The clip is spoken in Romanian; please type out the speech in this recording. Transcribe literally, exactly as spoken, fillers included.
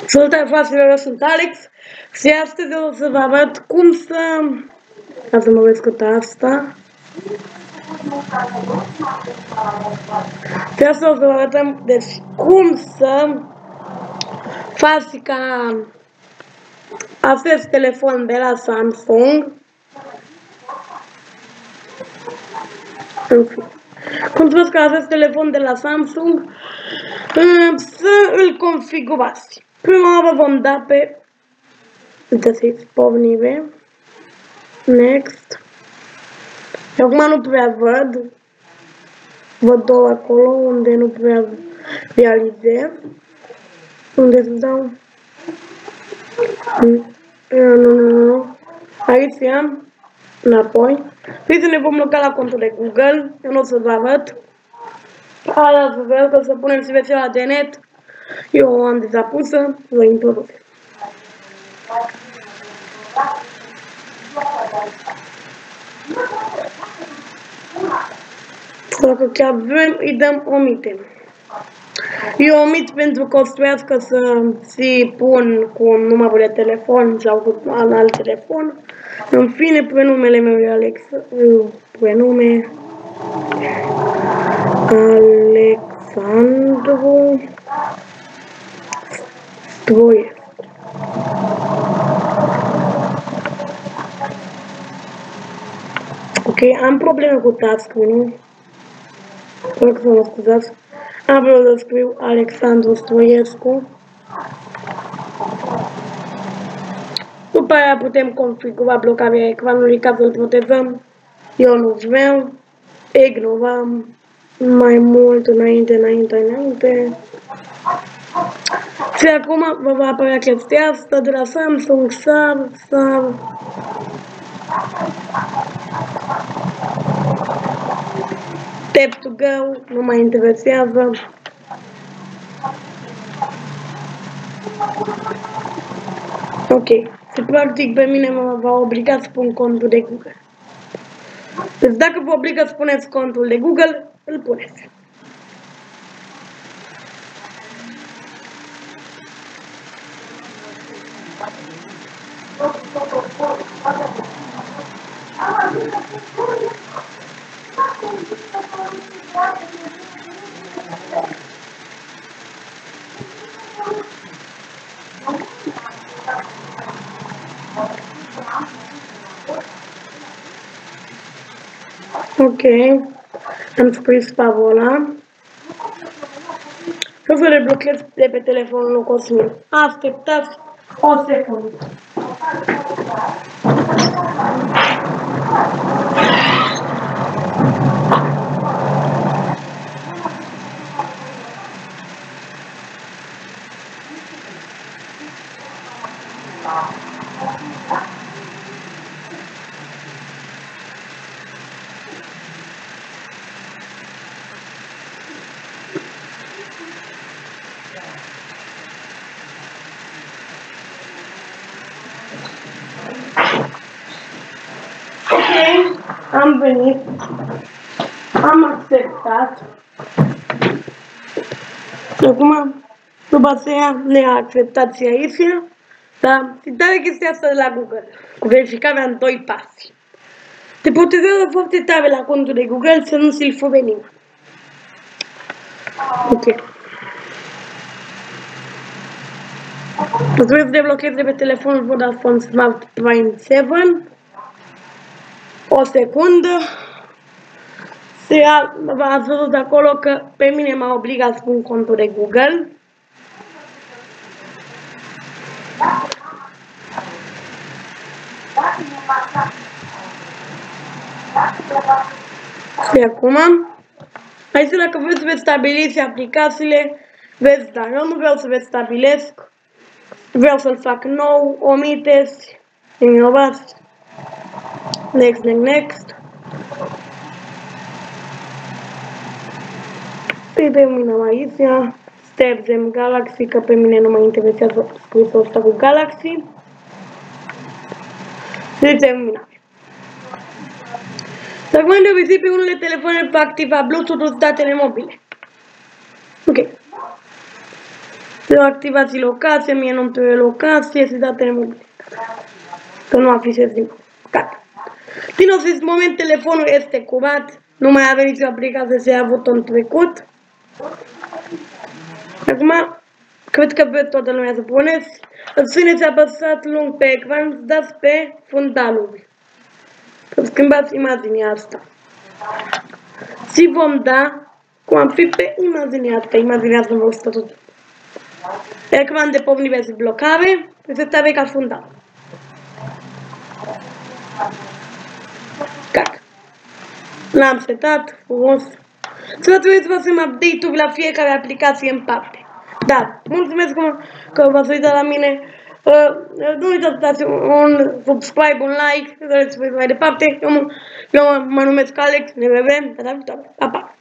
Salutare fraților, eu sunt Alex și astăzi o să vă arăt cum să... Ca să mă vezi cât asta. Și asta o să vă arătăm deci cum să faci ca acest telefon de la Samsung. Cum să faci ca acest telefon de la Samsung să îl configurați. Prima oară vom da pe găsiți pornire. Next. Eu acum nu prea văd. Văd două acolo unde nu prea realizez. Unde să dau? Nu, nu, nu, nu. Aici am. Înapoi. Trebuie să ne vom loca la contul de Google. Eu nu o să vă arăt. Ala să văd că să punem și rețeaua de net. Eu o am deja pusă. Vă introduc. Dacă chiar vrem, îi dăm omite. Eu omit pentru că o să trebuiască să ți pun cu numărul de telefon sau cu un alt telefon. În fine, prenumele meu e Alex. Prenume Alexandru Stroie. Ok, am probleme cu touchscreen-ul. Rog să mă scuzați. Am vrut să scriu Alexandru Stroiescu. După aia putem configura blocarea ecranului ca să-l protejăm. Eu nu vreau. Ignorăm mai mult înainte, înainte, înainte. Și acum vă va apărea chestia asta de la Samsung. Sar, sar. Tap to go, nu mai interesează. Ok, și practic pe mine mă va obliga să pun contul de Google. Deci dacă vă obligă să puneți contul de Google, îl puneți. Ok, am scris parola. O să le blochez de pe telefonul lui Cosmin. Așteptați o secundă. Am venit, am acceptat. Acum, după aceea, ne-a acceptat și aici, da? Și tare chestia asta de la Google, cu verificarea în doi pași. Te protejează foarte tare la contul de Google să nu ți-l fure nimeni. Ok. Trebuie să deblochez de pe telefonul Vodafone Smart Prime șapte. O secundă. Și ați văzut acolo că pe mine m-a obligat să pun contul de Google. Și acum, aici dacă vreți să veți stabiliți aplicațiile, veți, dar eu nu vreau să veți stabilesc, vreau să-l fac nou, omiteți, ignorați, next, next, next. Îi terminăm aici, Stepzem Galaxy, că pe mine nu mă interesează scrisul ăsta cu Galaxy. Și terminăm. Dacă mai de obicei pe unele telefoane va activa Bluetooth datele mobile. Ok. Eu activați locație, mie nu-mi trebuie locație, și datele mobile. Că nu afișez din gata. Din acest moment telefonul este curat, nu mai avem nicio aplicație să ia avut în trecut. Acum, cred că pe toată lumea să puneți, țineți apăsat lung pe ecran, dați pe fundalul. Să schimbați imaginea asta. Și vom da cum am fi pe imaginea asta, imaginea asta vă stă tot. Ecran de pornire și blocare, setare ca fundal. Gata. L-am setat, frumos. Să trebuie să facem update-uri la fiecare aplicație în parte. Da, mulțumesc că v-ați uitat la mine. Uh, nu uitați să dați un subscribe, un like, să vedeți mai departe. Eu, eu mă numesc Alex, ne vedem data viitoare. Pa, pa!